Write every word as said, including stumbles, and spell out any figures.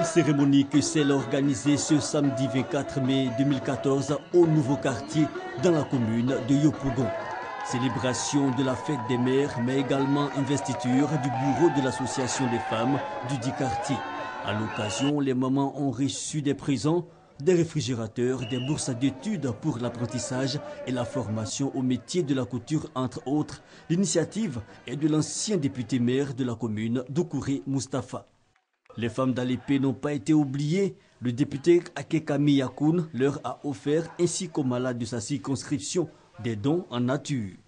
cérémonie que celle organisée ce samedi vingt-quatre mai deux mille quatorze au nouveau quartier dans la commune de Yopougon. Célébration de la fête des mères, mais également investiture du bureau de l'association des femmes du dit quartier. À l'occasion, les mamans ont reçu des présents, des réfrigérateurs, des bourses d'études pour l'apprentissage et la formation au métier de la couture, entre autres. L'initiative est de l'ancien député maire de la commune, Doucouré Moustapha. Les femmes d'Alépé n'ont pas été oubliées. Le député Akekami Yakoun leur a offert, ainsi qu'aux malades de sa circonscription, des dons en nature.